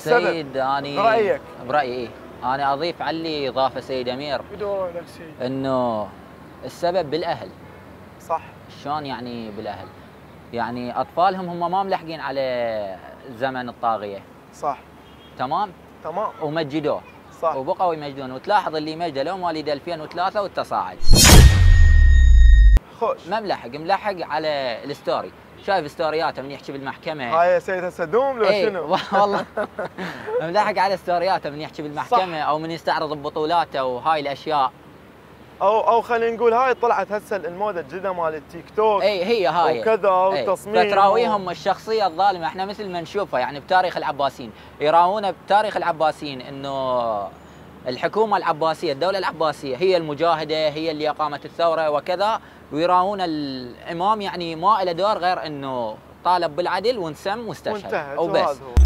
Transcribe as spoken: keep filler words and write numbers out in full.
سيد اني برايك برايي إيه؟ انا اضيف على اللي اضافه سيد امير بدون شيء انه السبب بالاهل. صح. شلون يعني بالاهل؟ يعني اطفالهم هم ما ملحقين على زمن الطاغيه. صح. تمام؟ تمام. ومجدوه. صح. وبقوا يمجدون، وتلاحظ اللي مجده لو مواليد ألفين وثلاثة والتصاعد. خوش. ما ملحق، ملحق على الستوري، شايف ستورياته من يحكي بالمحكمه. هاي يا سيد هسه دوم لو ايه شنو؟ والله ملحق على ستورياته من يحكي بالمحكمه. صح. او من يستعرض ببطولاته وهاي الاشياء. او او خلينا نقول هاي طلعت هسه الموضه الجديده مال التيك توك. اي هي هاي وكذا وتصميم. فتراويهم و... الشخصيه الظالمه احنا مثل ما نشوفها يعني بتاريخ العباسيين، يراونا بتاريخ العباسيين انه الحكومه العباسيه، الدوله العباسيه هي المجاهده، هي اللي اقامت الثوره وكذا، ويراون الامام يعني ما له دور غير انه طالب بالعدل وانسم واستشهد وانتهت وبس.